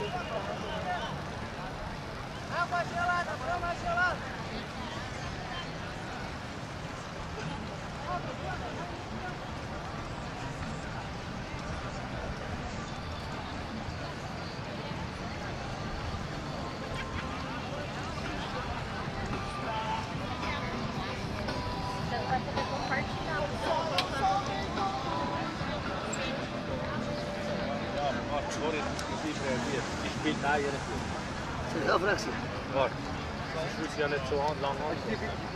Água gelada, brama gelada. Ich bin da hier. Você já França? Bora. Ich muss ja nicht so lang an.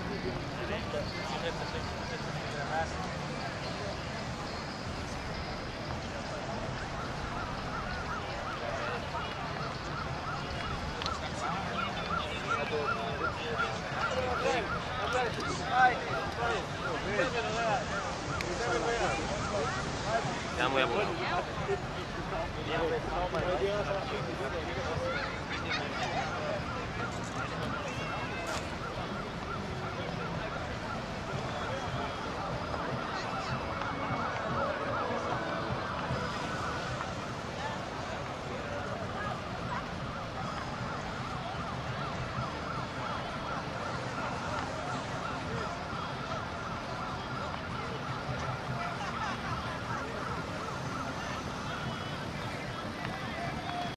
Ya muy apurado.